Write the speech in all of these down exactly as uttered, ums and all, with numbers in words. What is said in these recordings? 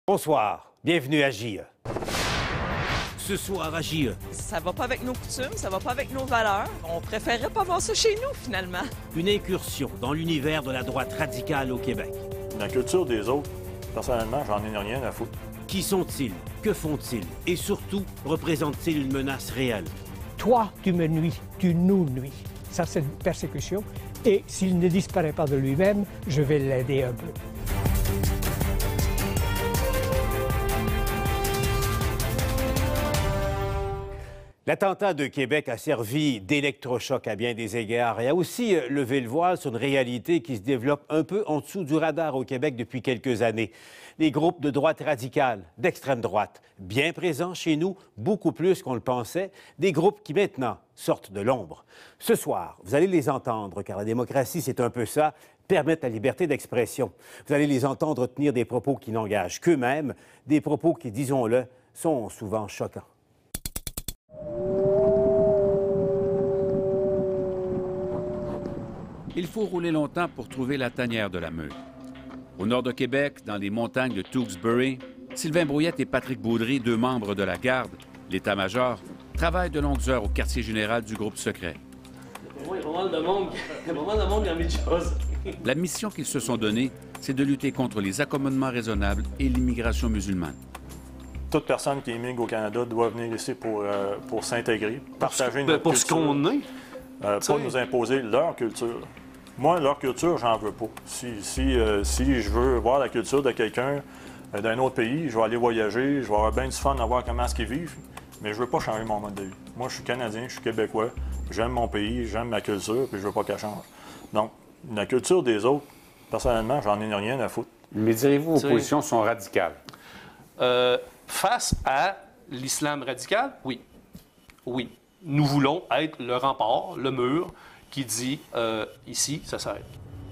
Bonsoir, bienvenue à J E. Ce soir à J E. Ça va pas avec nos coutumes, ça va pas avec nos valeurs. On préférerait pas voir ça chez nous, finalement. Une incursion dans l'univers de la droite radicale au Québec. La culture des autres, personnellement, j'en ai rien à foutre. Qui sont-ils? Que font-ils? Et surtout, représentent-ils une menace réelle? Toi, tu me nuis, tu nous nuis. Ça, c'est une persécution. Et s'il ne disparaît pas de lui-même, je vais l'aider un peu. L'attentat de Québec a servi d'électrochoc à bien des égards et a aussi levé le voile sur une réalité qui se développe un peu en dessous du radar au Québec depuis quelques années. Les groupes de droite radicale, d'extrême droite, bien présents chez nous, beaucoup plus qu'on le pensait, des groupes qui maintenant sortent de l'ombre. Ce soir, vous allez les entendre, car la démocratie, c'est un peu ça, permettre la liberté d'expression. Vous allez les entendre tenir des propos qui n'engagent qu'eux-mêmes, des propos qui, disons-le, sont souvent choquants. Il faut rouler longtemps pour trouver la tanière de la meute. Au nord de Québec, dans les montagnes de Tewksbury, Sylvain Brouillette et Patrick Baudry, deux membres de la garde, l'état-major, travaillent de longues heures au quartier général du groupe secret. Il y a pas mal de monde, il y a pas mal de monde qui a mis de choses. La mission qu'ils se sont donnée, c'est de lutter contre les accommodements raisonnables et l'immigration musulmane. Toute personne qui immigre au Canada doit venir ici pour, euh, pour s'intégrer, partager notre Pour culture. ce qu'on est. Euh, pas nous imposer leur culture. Moi, leur culture, j'en veux pas. Si, si, euh, si je veux voir la culture de quelqu'un euh, d'un autre pays, je vais aller voyager, je vais avoir bien du fun à voir comment est-ce qu'ils vivent, mais je veux pas changer mon mode de vie. Moi, je suis Canadien, je suis Québécois, j'aime mon pays, j'aime ma culture, puis je veux pas qu'elle change. Donc, la culture des autres, personnellement, j'en ai rien à foutre. Mais direz-vous, vos positions sont radicales? Euh, face à l'islam radical, oui. Oui. Nous voulons être le rempart, le mur, qui dit euh, ici, ça s'arrête.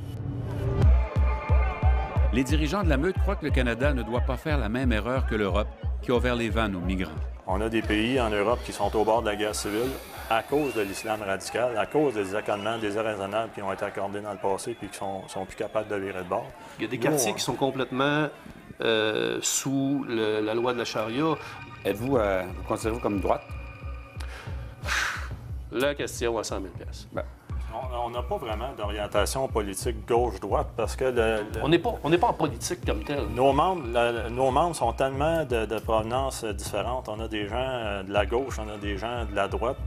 Les dirigeants de la meute croient que le Canada ne doit pas faire la même erreur que l'Europe, qui a ouvert les vannes aux migrants. On a des pays en Europe qui sont au bord de la guerre civile à cause de l'islam radical, à cause des accommodements déraisonnables qui ont été accordés dans le passé puis qui sont, sont plus capables de virer de bord. Il y a des Nous, quartiers on... qui sont complètement euh, sous le, la loi de la charia. Êtes-vous, euh, vous considérez-vous comme droite? La question à cent mille piastres. Ben. On n'a pas vraiment d'orientation politique gauche-droite parce que... Le, le... On n'est pas, on n'est pas en politique comme tel. Nos membres, la, nos membres sont tellement de, de provenances différentes. On a des gens de la gauche, on a des gens de la droite.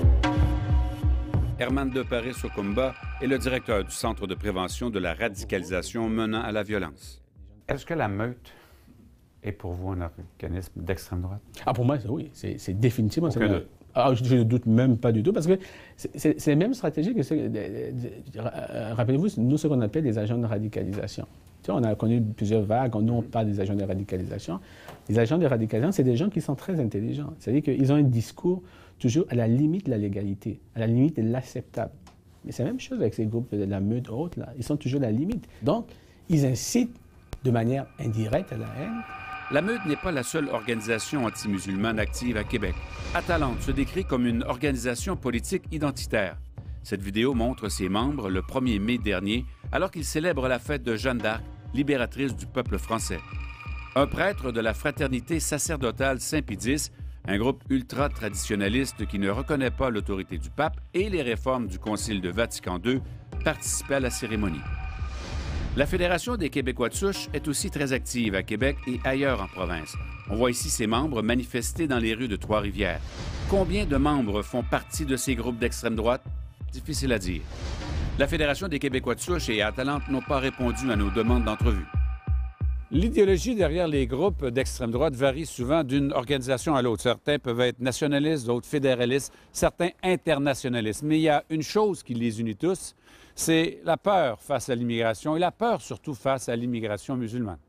Herman de Paris-Sokumba est le directeur du Centre de prévention de la radicalisation menant à la violence. Est-ce que la meute est pour vous un organisme d'extrême droite? Ah, pour moi, oui. C'est définitivement... Aucun doute. Ah, je ne doute même pas du tout, parce que c'est la même stratégie que... Rappelez-vous, nous, ce qu'on appelle des agents de radicalisation. Tu sais, on a connu plusieurs vagues, nous, on parle des agents de radicalisation. Les agents de radicalisation, c'est des gens qui sont très intelligents. C'est-à-dire qu'ils ont un discours toujours à la limite de la légalité, à la limite de l'acceptable. Mais c'est la même chose avec ces groupes de la meute haute, là. Ils sont toujours à la limite. Donc, ils incitent de manière indirecte à la haine. La meute n'est pas la seule organisation anti-musulmane active à Québec. Atalante se décrit comme une organisation politique identitaire. Cette vidéo montre ses membres le premier mai dernier, alors qu'ils célèbrent la fête de Jeanne d'Arc, libératrice du peuple français. Un prêtre de la fraternité sacerdotale Saint-Pédis, un groupe ultra-traditionnaliste qui ne reconnaît pas l'autorité du pape et les réformes du Concile de Vatican deux, participait à la cérémonie. La Fédération des Québécois de souche est aussi très active à Québec et ailleurs en province. On voit ici ses membres manifester dans les rues de Trois-Rivières. Combien de membres font partie de ces groupes d'extrême droite? Difficile à dire. La Fédération des Québécois de souche et Atalante n'ont pas répondu à nos demandes d'entrevue. L'idéologie derrière les groupes d'extrême droite varie souvent d'une organisation à l'autre. Certains peuvent être nationalistes, d'autres fédéralistes, certains internationalistes. Mais il y a une chose qui les unit tous, c'est la peur face à l'immigration et la peur surtout face à l'immigration musulmane.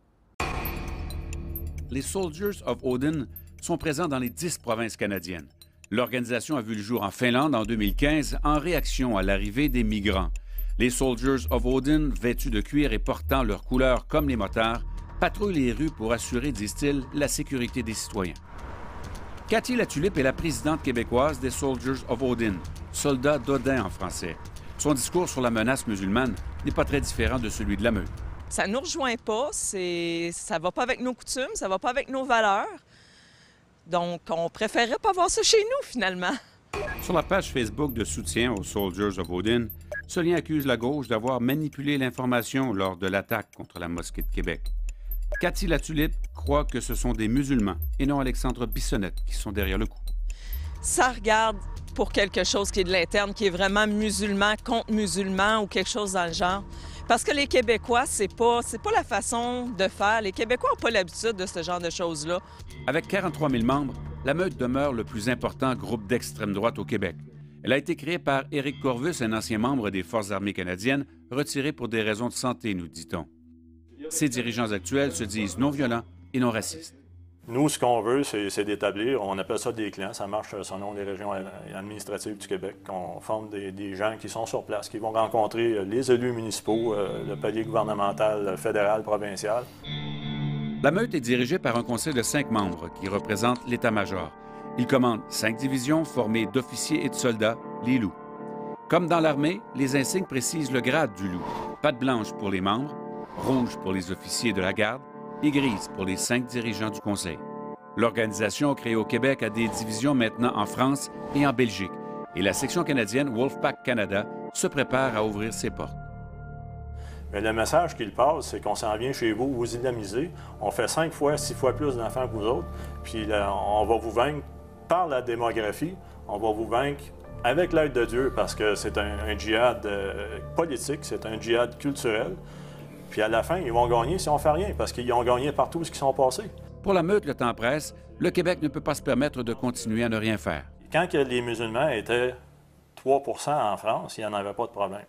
Les Soldiers of Odin sont présents dans les dix provinces canadiennes. L'organisation a vu le jour en Finlande en deux mille quinze en réaction à l'arrivée des migrants. Les Soldiers of Odin, vêtus de cuir et portant leurs couleurs comme les motards, patrouillent les rues pour assurer, disent-ils, la sécurité des citoyens. Cathy Latulippe est la présidente québécoise des Soldiers of Odin, soldats d'Odin en français. Son discours sur la menace musulmane n'est pas très différent de celui de la meute. Ça ne nous rejoint pas, c'est... ça ne va pas avec nos coutumes, ça ne va pas avec nos valeurs. Donc, on préférerait pas voir ça chez nous, finalement. Sur la page Facebook de soutien aux Soldiers of Odin, ce lien accuse la gauche d'avoir manipulé l'information lors de l'attaque contre la mosquée de Québec. Cathy Latulippe croit que ce sont des musulmans et non Alexandre Bissonnette qui sont derrière le coup. Ça regarde pour quelque chose qui est de l'interne, qui est vraiment musulman contre musulman ou quelque chose dans le genre. Parce que les Québécois, c'est pas, c'est pas la façon de faire. Les Québécois n'ont pas l'habitude de ce genre de choses-là. Avec quarante-trois mille membres, la Meute demeure le plus important groupe d'extrême droite au Québec. Elle a été créée par Éric Corvus, un ancien membre des Forces armées canadiennes, retiré pour des raisons de santé, nous dit-on. Ses dirigeants actuels se disent non violents et non racistes. Nous, ce qu'on veut, c'est d'établir, on appelle ça des clans, ça marche selon les régions administratives du Québec. On forme des, des gens qui sont sur place, qui vont rencontrer les élus municipaux, euh, le palier gouvernemental, fédéral, provincial. La Meute est dirigée par un conseil de cinq membres qui représente l'état-major. Il commande cinq divisions formées d'officiers et de soldats, les loups. Comme dans l'armée, les insignes précisent le grade du loup. Patte blanche pour les membres, rouge pour les officiers de la garde et grise pour les cinq dirigeants du conseil. L'organisation créée au Québec a des divisions maintenant en France et en Belgique, et la section canadienne Wolfpack Canada se prépare à ouvrir ses portes. Mais le message qu'il passe, c'est qu'on s'en vient chez vous, vous islamisez, on fait cinq fois, six fois plus d'enfants que vous autres, puis là, on va vous vaincre par la démographie, on va vous vaincre avec l'aide de Dieu, parce que c'est un, un djihad euh, politique, c'est un djihad culturel. Puis à la fin, ils vont gagner si on ne fait rien, parce qu'ils ont gagné partout ce qui sont passés. Pour la Meute, le temps presse, le Québec ne peut pas se permettre de continuer à ne rien faire. Quand les musulmans étaient trois pour cent en France, il n'y en avait pas de problème.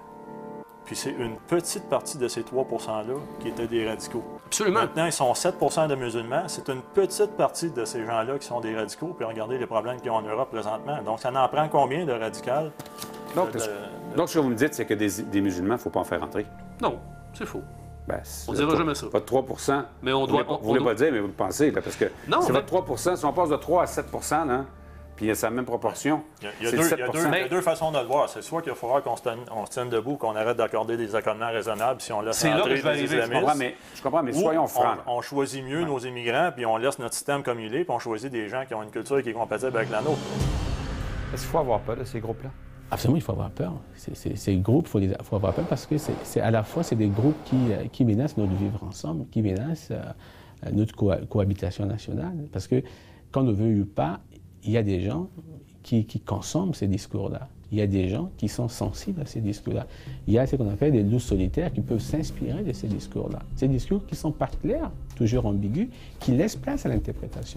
Puis c'est une petite partie de ces trois pour cent-là qui étaient des radicaux. Absolument. Maintenant, ils sont sept pour cent de musulmans. C'est une petite partie de ces gens-là qui sont des radicaux. Puis regardez les problèmes qu'ils ont en Europe présentement. Donc, ça en prend combien de radicales? Donc, de, de, donc ce que vous me dites, c'est que des, des musulmans, il ne faut pas en faire entrer? Non, c'est faux. Ben, on ne dira jamais ça. Votre trois pour cent, mais on doit, vous ne voulez on, pas on dire, mais vous le pensez, là, parce que non, c'est mais... votre trois pour cent. Si on passe de trois à sept pour cent, là, puis c'est la même proportion, il y a, il y a deux, il y a deux, il y a deux façons de le voir. C'est soit qu'il faudra qu'on se, se tienne debout, qu'on arrête d'accorder des accommodements raisonnables si on laisse entrer les islamistes. Je comprends, mais, je comprends, mais soyons francs. On, on choisit mieux ouais. nos immigrants, puis on laisse notre système comme il est, puis on choisit des gens qui ont une culture qui est compatible avec la nôtre. Est-ce qu'il faut avoir peur de ces groupes-là? Absolument, il faut avoir peur. Ces groupes, il faut, les, faut avoir peur parce que c'est à la fois, c'est des groupes qui, qui menacent notre vivre ensemble, qui menacent euh, notre co cohabitation nationale. Parce que, qu'on ne veut pas, il y a des gens qui, qui consomment ces discours-là. Il y a des gens qui sont sensibles à ces discours-là. Il y a ce qu'on appelle des loups solitaires qui peuvent s'inspirer de ces discours-là. Ces discours qui ne sont pas clairs, toujours ambigus, qui laissent place à l'interprétation.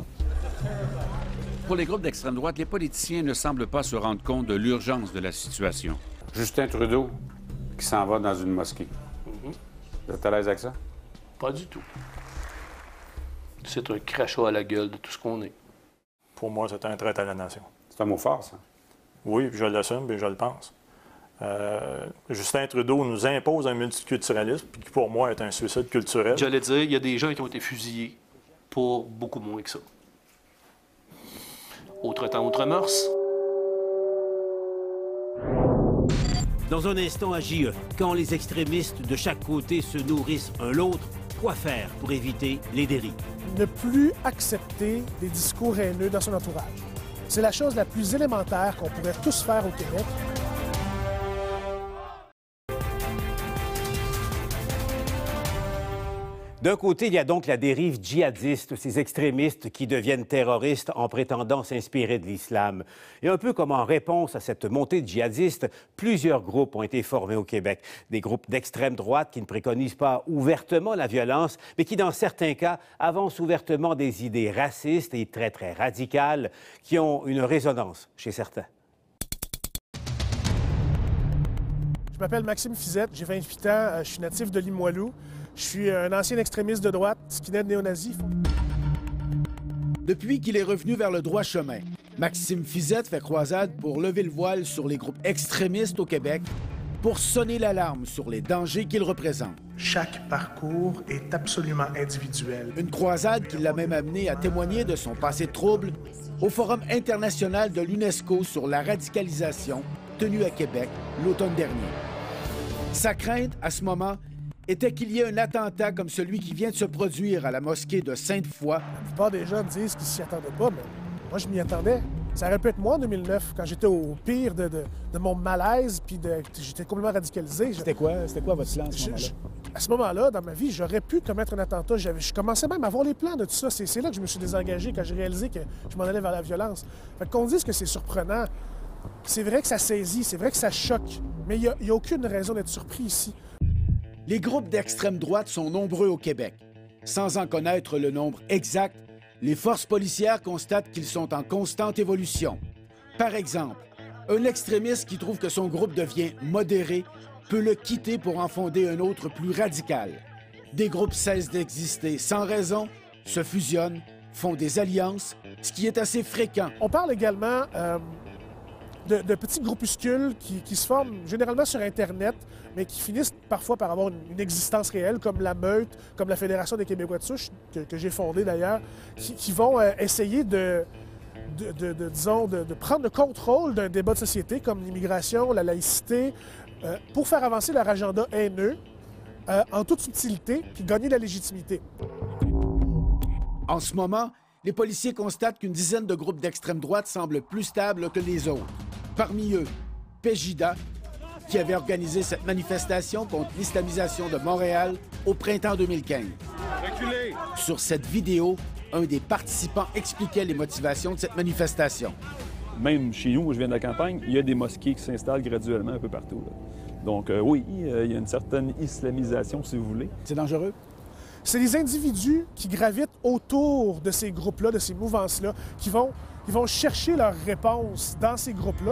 Pour les groupes d'extrême droite, les politiciens ne semblent pas se rendre compte de l'urgence de la situation. Justin Trudeau qui s'en va dans une mosquée. Mm-hmm. Vous êtes à l'aise avec ça? Pas du tout. C'est un crachat à la gueule de tout ce qu'on est. Pour moi, c'est un traître à la nation. C'est un mot fort, ça. Oui, puis je l'assume, puis je le pense. Euh, Justin Trudeau nous impose un multiculturalisme, qui pour moi est un suicide culturel. J'allais dire, il y a des gens qui ont été fusillés pour beaucoup moins que ça. Autre temps, autre mœurs. Dans un instant à J E, quand les extrémistes de chaque côté se nourrissent un l'autre, quoi faire pour éviter les dérives? Ne plus accepter des discours haineux dans son entourage. C'est la chose la plus élémentaire qu'on pourrait tous faire au Québec. D'un côté, il y a donc la dérive djihadiste, ces extrémistes qui deviennent terroristes en prétendant s'inspirer de l'islam. Et un peu comme en réponse à cette montée de djihadistes, plusieurs groupes ont été formés au Québec. Des groupes d'extrême droite qui ne préconisent pas ouvertement la violence, mais qui, dans certains cas, avancent ouvertement des idées racistes et très, très radicales qui ont une résonance chez certains. Je m'appelle Maxime Fizette, j'ai vingt-huit ans, je suis natif de Limoilou. Je suis un ancien extrémiste de droite, skinhead néo-nazi. Depuis qu'il est revenu vers le droit chemin, Maxime Fizette fait croisade pour lever le voile sur les groupes extrémistes au Québec, pour sonner l'alarme sur les dangers qu'ils représentent. Chaque parcours est absolument individuel. Une croisade qui l'a même amené à témoigner de son passé trouble au Forum international de l'UNESCO sur la radicalisation, tenu à Québec l'automne dernier. Sa crainte, à ce moment, était qu'il y ait un attentat comme celui qui vient de se produire à la mosquée de Sainte-Foy. La plupart des gens disent qu'ils s'y attendaient pas, mais moi, je m'y attendais. Ça aurait pu être moi en deux mille neuf, quand j'étais au pire de, de, de mon malaise, puis j'étais complètement radicalisé. C'était quoi? C'était quoi votre plan à ce moment-là? À ce moment-là, dans ma vie, j'aurais pu commettre un attentat. Je commençais même à voir les plans de tout ça. C'est là que je me suis désengagé, quand j'ai réalisé que je m'en allais vers la violence. Fait qu'on dise que c'est surprenant, c'est vrai que ça saisit, c'est vrai que ça choque, mais il n'y a, a aucune raison d'être surpris ici. Les groupes d'extrême droite sont nombreux au Québec. Sans en connaître le nombre exact, les forces policières constatent qu'ils sont en constante évolution. Par exemple, un extrémiste qui trouve que son groupe devient modéré peut le quitter pour en fonder un autre plus radical. Des groupes cessent d'exister sans raison, se fusionnent, font des alliances, ce qui est assez fréquent. On parle également euh, de, de petits groupuscules qui, qui se forment généralement sur Internet, mais qui finissent parfois par avoir une, une existence réelle, comme la Meute, comme la Fédération des Québécois de souche, que, que j'ai fondée d'ailleurs, qui, qui vont euh, essayer de, de, de, de disons, de, de prendre le contrôle d'un débat de société comme l'immigration, la laïcité, euh, pour faire avancer leur agenda haineux euh, en toute subtilité, puis gagner de la légitimité. En ce moment, les policiers constatent qu'une dizaine de groupes d'extrême droite semblent plus stables que les autres. Parmi eux, Pejida, qui avait organisé cette manifestation contre l'islamisation de Montréal au printemps deux mille quinze. Reculez! Sur cette vidéo, un des participants expliquait les motivations de cette manifestation. Même chez nous, où je viens de la campagne, il y a des mosquées qui s'installent graduellement un peu partout. Là. Donc euh, oui, euh, il y a une certaine islamisation, si vous voulez. C'est dangereux? C'est les individus qui gravitent autour de ces groupes-là, de ces mouvances-là, qui vont, qui vont chercher leurs réponses dans ces groupes-là.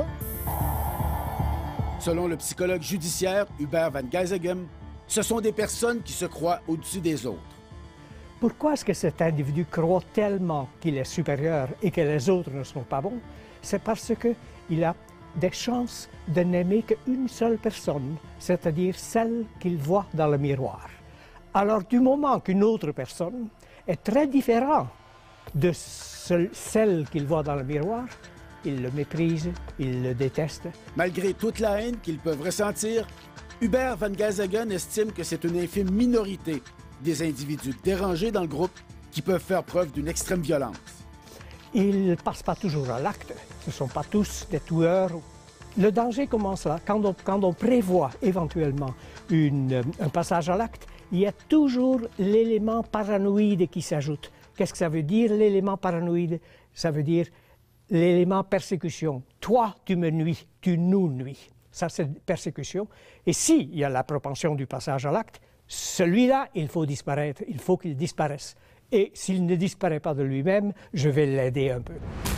Selon le psychologue judiciaire Hubert Van Geisegem, ce sont des personnes qui se croient au-dessus des autres. Pourquoi est-ce que cet individu croit tellement qu'il est supérieur et que les autres ne sont pas bons? C'est parce qu'il a des chances de n'aimer qu'une seule personne, c'est-à-dire celle qu'il voit dans le miroir. Alors, du moment qu'une autre personne est très différente de celle qu'il voit dans le miroir, il le méprise, il le déteste. Malgré toute la haine qu'ils peuvent ressentir, Hubert Van Geisegem estime que c'est une infime minorité des individus dérangés dans le groupe qui peuvent faire preuve d'une extrême violence. Ils ne passent pas toujours à l'acte, ce ne sont pas tous des tueurs. Le danger commence là, quand on, quand on prévoit éventuellement une, un passage à l'acte, il y a toujours l'élément paranoïde qui s'ajoute. Qu'est-ce que ça veut dire, l'élément paranoïde? Ça veut dire l'élément persécution. Toi, tu me nuis, tu nous nuis. Ça, c'est persécution. Et s'il y a la propension du passage à l'acte, celui-là, il faut disparaître, il faut qu'il disparaisse. Et s'il ne disparaît pas de lui-même, je vais l'aider un peu.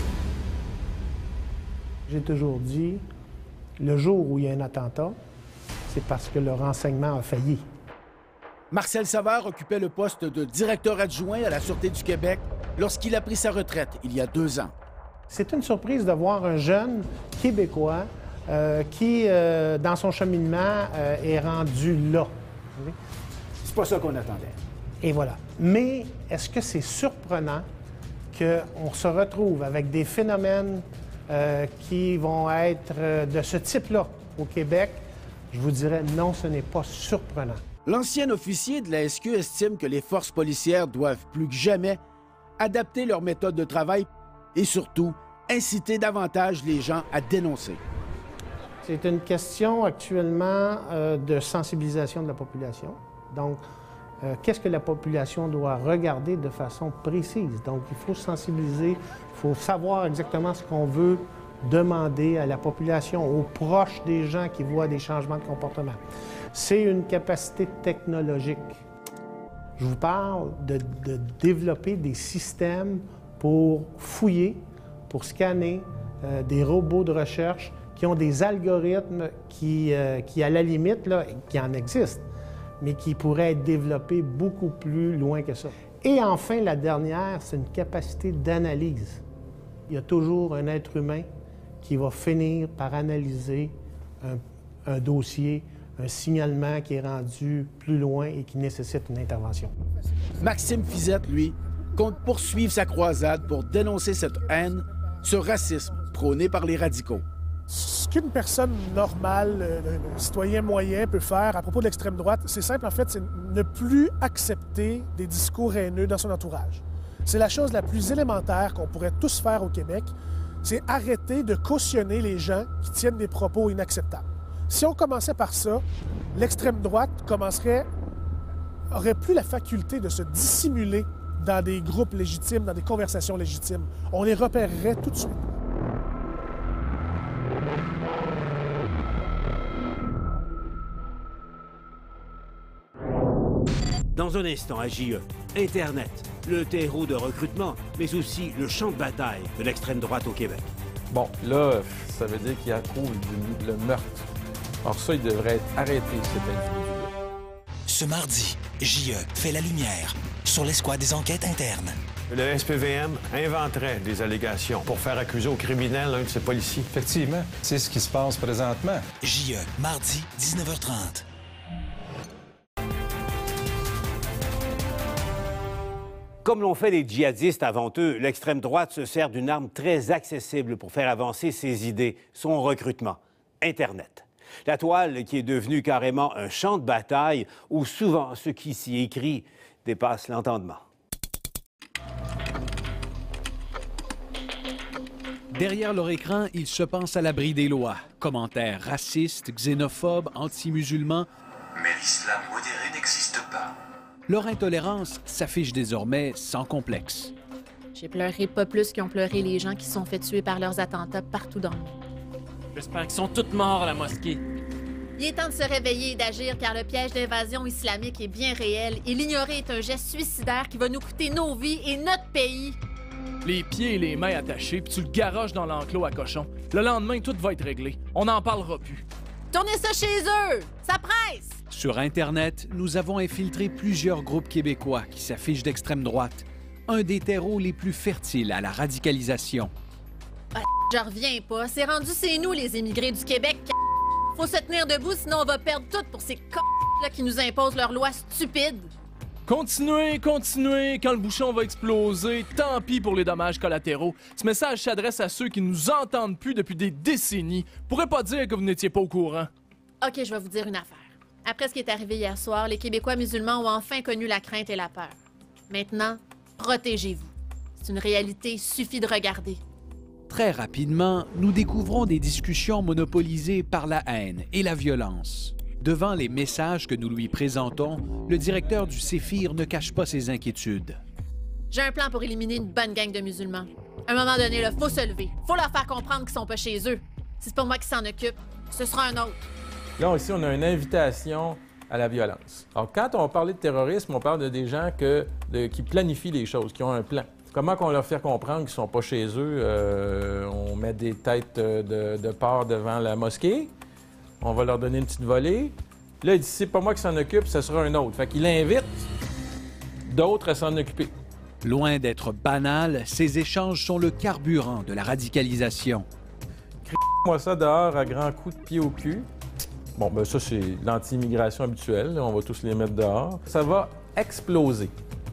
J'ai toujours dit, le jour où il y a un attentat, c'est parce que le renseignement a failli. Marcel Savard occupait le poste de directeur adjoint à la Sûreté du Québec lorsqu'il a pris sa retraite il y a deux ans. C'est une surprise de voir un jeune Québécois euh, qui, euh, dans son cheminement, euh, est rendu là. C'est pas ça qu'on attendait. Et voilà. Mais est-ce que c'est surprenant qu'on se retrouve avec des phénomènes euh, qui vont être euh, de ce type-là au Québec? Je vous dirais non, ce n'est pas surprenant. L'ancien officier de la S Q estime que les forces policières doivent plus que jamais adapter leur méthode de travail et surtout inciter davantage les gens à dénoncer. C'est une question actuellement euh, de sensibilisation de la population. Donc, euh, qu'est-ce que la population doit regarder de façon précise? Donc, il faut sensibiliser, il faut savoir exactement ce qu'on veut demander à la population, aux proches des gens qui voient des changements de comportement. C'est une capacité technologique. Je vous parle de, de développer des systèmes pour fouiller, pour scanner, euh, des robots de recherche qui ont des algorithmes qui, euh, qui à la limite, là, qui en existent, mais qui pourraient être développés beaucoup plus loin que ça. Et enfin, la dernière, c'est une capacité d'analyse. Il y a toujours un être humain qui va finir par analyser un, un dossier, un signalement qui est rendu plus loin et qui nécessite une intervention. Maxime Fizette, lui, compte poursuivre sa croisade pour dénoncer cette haine, ce racisme prôné par les radicaux. Ce qu'une personne normale, euh, un citoyen moyen peut faire à propos de l'extrême droite, c'est simple en fait, c'est ne plus accepter des discours haineux dans son entourage. C'est la chose la plus élémentaire qu'on pourrait tous faire au Québec, c'est arrêter de cautionner les gens qui tiennent des propos inacceptables. Si on commençait par ça, l'extrême droite commencerait, aurait plus la faculté de se dissimuler dans des groupes légitimes, dans des conversations légitimes. On les repérerait tout de suite. Dans un instant, à J E, Internet, le terreau de recrutement, mais aussi le champ de bataille de l'extrême droite au Québec. Bon, là, ça veut dire qu'il approuve du, le meurtre. Alors ça, il devrait être arrêté, cet individu-là. Ce mardi, J E fait la lumière sur l'escouade des enquêtes internes. Le S P V M inventerait des allégations pour faire accuser au criminel un de ses policiers. Effectivement, c'est ce qui se passe présentement. J E, mardi, dix-neuf heures trente. Comme l'ont fait les djihadistes avant eux, l'extrême droite se sert d'une arme très accessible pour faire avancer ses idées, son recrutement, Internet. La toile qui est devenue carrément un champ de bataille où souvent ce qui s'y écrit dépasse l'entendement. Derrière leur écran, ils se pensent à l'abri des lois. Commentaires racistes, xénophobes, anti-musulmans. Mais l'islam modéré n'existe pas. Leur intolérance s'affiche désormais sans complexe. J'ai pleuré pas plus qu'ils ont pleuré les gens qui se sont fait tuer par leurs attentats partout dans le monde. J'espère qu'ils sont tous morts à la mosquée. Il est temps de se réveiller et d'agir car le piège d'invasion islamique est bien réel et l'ignorer est un geste suicidaire qui va nous coûter nos vies et notre pays. Les pieds et les mains attachés, puis tu le garoches dans l'enclos à cochon. Le lendemain, tout va être réglé. On n'en parlera plus. Tournez ça chez eux! Ça presse! Sur Internet, nous avons infiltré plusieurs groupes québécois qui s'affichent d'extrême droite, un des terreaux les plus fertiles à la radicalisation. Ah, je reviens pas. C'est rendu, c'est nous, les émigrés du Québec. Faut se tenir debout, sinon on va perdre tout pour ces c***là qui nous imposent leurs lois stupides. Continuez, continuez, quand le bouchon va exploser, tant pis pour les dommages collatéraux. Ce message s'adresse à ceux qui nous entendent plus depuis des décennies. Pourrait pas dire que vous n'étiez pas au courant. OK, je vais vous dire une affaire. Après ce qui est arrivé hier soir, les Québécois musulmans ont enfin connu la crainte et la peur. Maintenant, protégez-vous. C'est une réalité, il suffit de regarder. Très rapidement, nous découvrons des discussions monopolisées par la haine et la violence. Devant les messages que nous lui présentons, le directeur du Séphir ne cache pas ses inquiétudes. J'ai un plan pour éliminer une bonne gang de musulmans. À un moment donné, il faut se lever. Faut leur faire comprendre qu'ils sont pas chez eux. Si c'est pas moi qui s'en occupe, ce sera un autre. Là, ici, on a une invitation à la violence. Alors, quand on parle de terrorisme, on parle de des gens que, de, qui planifient les choses, qui ont un plan. Comment qu'on leur fait comprendre qu'ils sont pas chez eux? Euh, on met des têtes de, de porc devant la mosquée. On va leur donner une petite volée. Là, il dit, c'est pas moi qui s'en occupe, ce sera un autre. Fait qu'il invite d'autres à s'en occuper. Loin d'être banal, ces échanges sont le carburant de la radicalisation. Crie-moi ça dehors à grands coups de pied au cul. Bon, ben ça, c'est l'anti-immigration habituelle. On va tous les mettre dehors. Ça va exploser.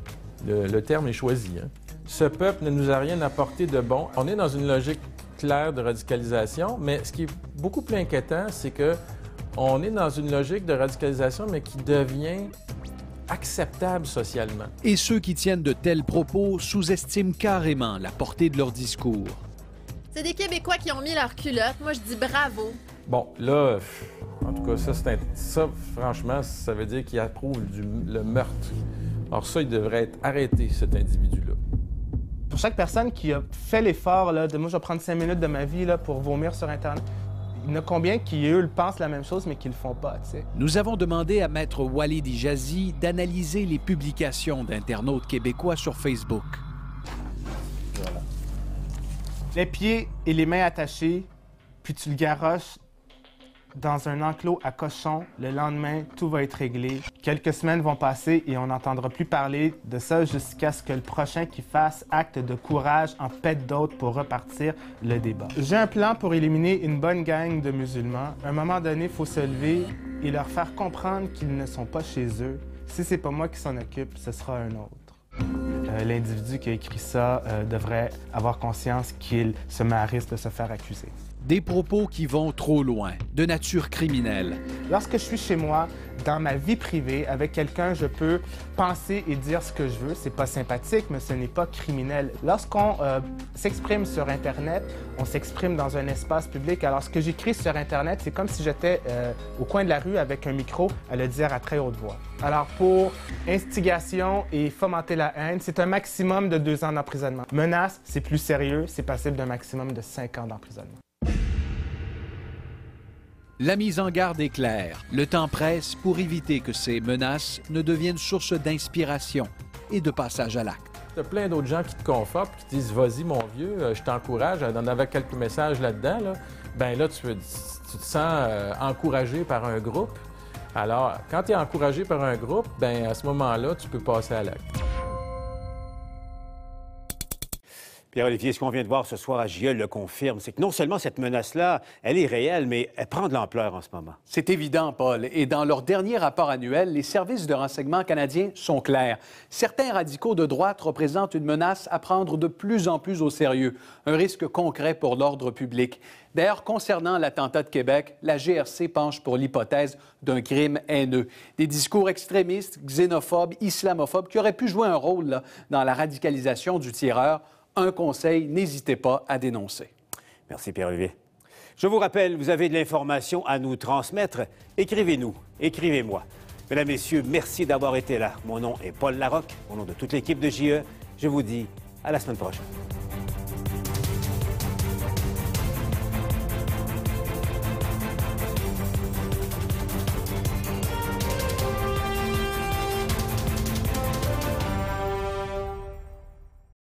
Le, le terme est choisi. Hein. Ce peuple ne nous a rien apporté de bon. On est dans une logique claire de radicalisation, mais ce qui est beaucoup plus inquiétant, c'est que on est dans une logique de radicalisation, mais qui devient acceptable socialement. Et ceux qui tiennent de tels propos sous-estiment carrément la portée de leur discours. C'est des Québécois qui ont mis leur culotte. Moi, je dis bravo. Bon, là, en tout cas, ça, c'est un... ça franchement, ça veut dire qu'il approuve du... le meurtre. Alors ça, il devrait être arrêté, cet individu-là. Pour chaque personne qui a fait l'effort là, de moi, je vais prendre cinq minutes de ma vie là, pour vomir sur Internet, il y en a combien qui, eux, pensent la même chose, mais qui le font pas, tu sais. Nous avons demandé à Maître Walid Ijazi d'analyser les publications d'internautes québécois sur Facebook. Voilà. Les pieds et les mains attachés, puis tu le garoches dans un enclos à cochons. Le lendemain, tout va être réglé. Quelques semaines vont passer et on n'entendra plus parler de ça jusqu'à ce que le prochain qui fasse acte de courage en pète d'autres pour repartir le débat. J'ai un plan pour éliminer une bonne gang de musulmans. À un moment donné, il faut se lever et leur faire comprendre qu'ils ne sont pas chez eux. Si c'est pas moi qui s'en occupe, ce sera un autre. Euh, L'individu qui a écrit ça euh, devrait avoir conscience qu'il se met à risque de se faire accuser. Des propos qui vont trop loin, de nature criminelle. Lorsque je suis chez moi, dans ma vie privée, avec quelqu'un, je peux penser et dire ce que je veux. C'est pas sympathique, mais ce n'est pas criminel. Lorsqu'on euh, s'exprime sur Internet, on s'exprime dans un espace public. Alors, ce que j'écris sur Internet, c'est comme si j'étais euh, au coin de la rue avec un micro à le dire à très haute voix. Alors, pour instigation et fomenter la haine, c'est un maximum de deux ans d'emprisonnement. Menace, c'est plus sérieux, c'est passible d'un maximum de cinq ans d'emprisonnement. La mise en garde est claire. Le temps presse pour éviter que ces menaces ne deviennent source d'inspiration et de passage à l'acte. Il y a plein d'autres gens qui te confortent, qui te disent « Vas-y, mon vieux, je t'encourage ». Il y en avait quelques messages là-dedans. Là. Bien là, tu, tu te sens euh, encouragé par un groupe. Alors, quand tu es encouragé par un groupe, bien à ce moment-là, tu peux passer à l'acte. Pierre-Olivier, ce qu'on vient de voir ce soir à J E le confirme, c'est que non seulement cette menace-là, elle est réelle, mais elle prend de l'ampleur en ce moment. C'est évident, Paul. Et dans leur dernier rapport annuel, les services de renseignement canadiens sont clairs. Certains radicaux de droite représentent une menace à prendre de plus en plus au sérieux, un risque concret pour l'ordre public. D'ailleurs, concernant l'attentat de Québec, la G R C penche pour l'hypothèse d'un crime haineux. Des discours extrémistes, xénophobes, islamophobes qui auraient pu jouer un rôle là, dans la radicalisation du tireur. Un conseil, n'hésitez pas à dénoncer. Merci Pierre-Olivier. Je vous rappelle, vous avez de l'information à nous transmettre. Écrivez-nous, écrivez-moi. Mesdames, Messieurs, merci d'avoir été là. Mon nom est Paul Larocque. Au nom de toute l'équipe de J E, je vous dis à la semaine prochaine.